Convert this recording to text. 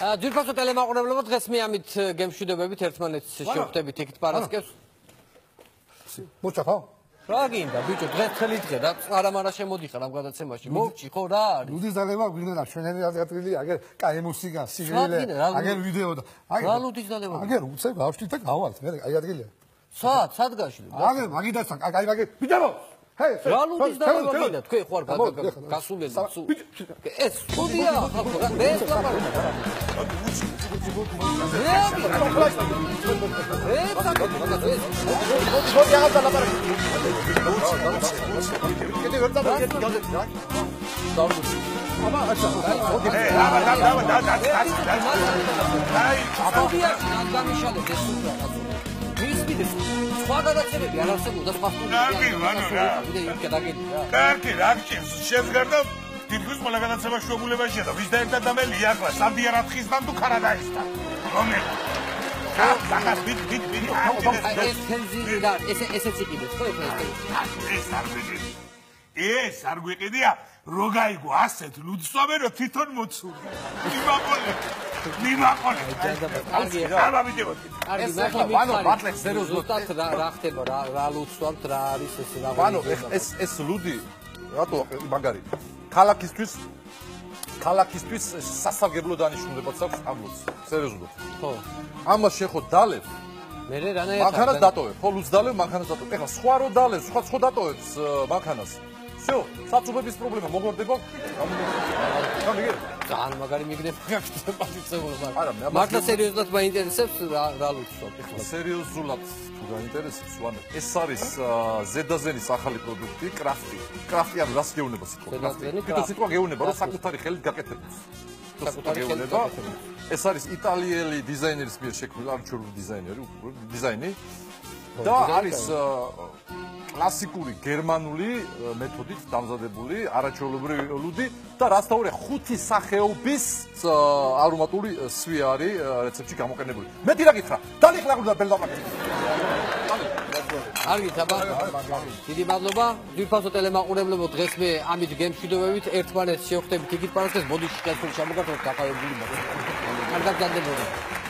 ძირფასო ტელემაყურებლებო დღეს მე ამით გემშვიდობებით ერთმანეთს შევხვდებით იქით პარასკევს. მოჭახავ? რა გინდა ბიჭო დღეს ხელი დღე და არამარა შემოდიხარ ამ გადაცემაში. მოვჭი ხო რა არის? ლუდის დალევა გვინდა შვენელი ადრილი აგერ კაი მუსიკა, სიგრილე, აგერ ვიდეო და რა ლუდის დალევა? აგერ უცებ გავშტით და გავალთ მე აი ადგილია. სად გაშლი? აგერ მაგიდასთან აი მაგე ბიჭო რა ლუდის დალევა გინდა თქვენ ხო არ გასულელი ეს სტუდია ხალხო რა მე სხვა გადაცემები არ არსებობდა სხვა კარგი რა გჭირს შევგარდა თითქოს ყველა გადაცემა შუამულებაშია და ვის და ერთად და მე ლიახლა სანდიარათხისთან თუ ქარადაისთან რომელი ეს არ გვიყიდია რო გაიგო ასეთ ლუდსვამე რო თვითონ მოცული მიმაყოლე რა ხდება რა ლუდსვამთ რა არის ეს რა ანუ ეს ლუდი რატო მაგარი ქალაქისთვის სასარგებლო დანიშნულებაც აქვს ამ ლუდს სერიოზულად ხო ამას შეხო დალევ მე რანაირად მანქანას დატოვებ ხო ლუდს დალევ მანქანას დატოვებ ეხლა სხვა რო დალევ სხვა დატოვებს მანქანას всё საწუბების პრობლემა მოგვარდება ძალიან მაგარი მიგდებ მართლა სერიოზულად მაინტერესებს რა ლუდსვამთ სერიოზულად თუ გაინტერესებს ვანე ეს არის ზედაზენის ახალი პროდუქტი კრაფტი ანუ რას გეუბნება სიტყვა კრაფტი სიტყვა გეუბნება რომ საკუთარი ხელით გაკეთებულს ეს არის იტალიელი დიზაინერის მიერ შექმნილი არჩეული დიზაინი და არის კლასიკური გერმანული მეთოდით დამზადებული არაჩვეულებრივი ლუდი და რასთავარია 5 სახეობის არომატული სვია არის რეცეპტში გამოყენებული. მეტი რა გითხრა? დალიხლა ბელდაპაკი. არ გითხრა? დიდი მადლობა. ძირფასო ტელემაყურებლებო დღეს მე ამით გემშვიდობებით ერთმანეთს შევხვდებით იქით პარასკევს ბოდიში კაცური ჩამოგართოთ დაკავებული. არ გაგზავნებოდი.